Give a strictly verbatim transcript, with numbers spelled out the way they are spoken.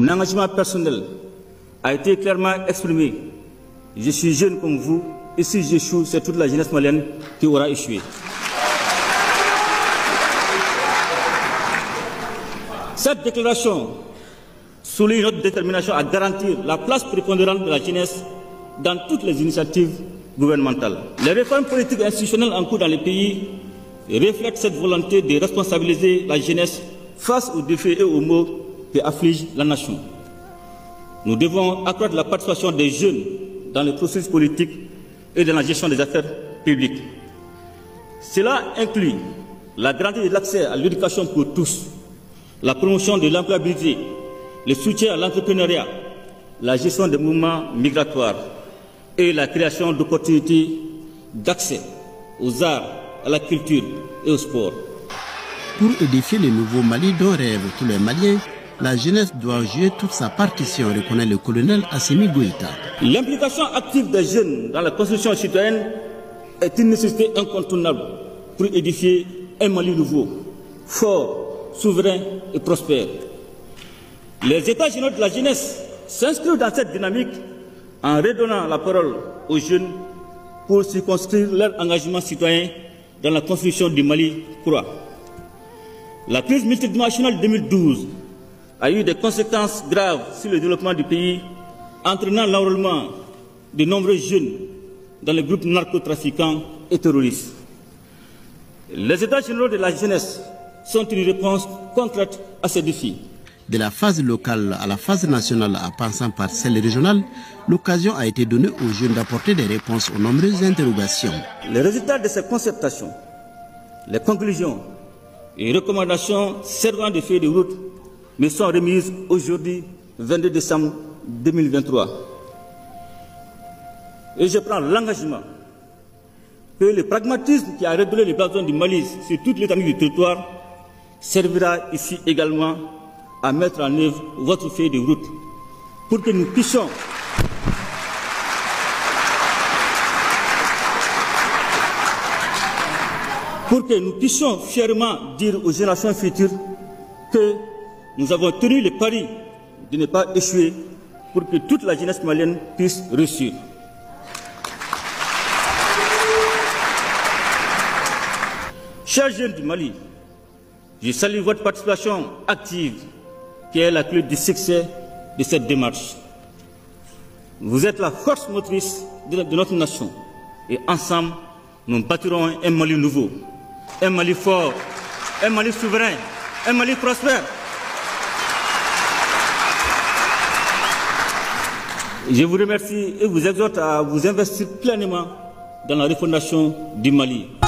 Mon engagement personnel a été clairement exprimé. Je suis jeune comme vous, et si j'échoue, c'est toute la jeunesse malienne qui aura échoué. Cette déclaration souligne notre détermination à garantir la place prépondérante de la jeunesse dans toutes les initiatives gouvernementales. Les réformes politiques et institutionnelles en cours dans le pays reflètent cette volonté de responsabiliser la jeunesse face aux défis et aux maux qui affligent la nation. Nous devons accroître la participation des jeunes dans le processus politique et dans la gestion des affaires publiques. Cela inclut la garantie de l'accès à l'éducation pour tous, la promotion de l'employabilité, le soutien à l'entrepreneuriat, la gestion des mouvements migratoires et la création d'opportunités d'accès aux arts, à la culture et au sport. Pour édifier le nouveau Mali dont rêvent tous les Maliens, la jeunesse doit jouer toute sa partition, reconnaît le colonel Assimi Goïta. L'implication active des jeunes dans la construction citoyenne est une nécessité incontournable pour édifier un Mali nouveau, fort, souverain et prospère. Les États généraux de la jeunesse s'inscrivent dans cette dynamique en redonnant la parole aux jeunes pour circonscrire leur engagement citoyen dans la construction du Mali croix. La crise multidimensionnelle de deux mille douze a eu des conséquences graves sur le développement du pays, entraînant l'enrôlement de nombreux jeunes dans les groupes narcotrafiquants et terroristes. Les États généraux de la jeunesse sont une réponse concrète à ces défis. De la phase locale à la phase nationale en passant par celle régionale, l'occasion a été donnée aux jeunes d'apporter des réponses aux nombreuses interrogations. Les résultats de ces concertations, les conclusions et recommandations servant de feuille de route me sont remises aujourd'hui, vingt-deux décembre deux mille vingt-trois. Et je prends l'engagement que le pragmatisme qui a réglé les besoins du Mali sur toute l'étendue du territoire servira ici également à mettre en œuvre votre feuille de route pour que nous puissions pour que nous puissions fièrement dire aux générations futures que nous avons tenu le pari de ne pas échouer pour que toute la jeunesse malienne puisse réussir. Chers jeunes du Mali, je salue votre participation active qui est la clé du succès de cette démarche. Vous êtes la force motrice de notre nation et ensemble, nous bâtirons un Mali nouveau, un Mali fort, un Mali souverain, un Mali prospère. Je vous remercie et vous exhorte à vous investir pleinement dans la refondation du Mali.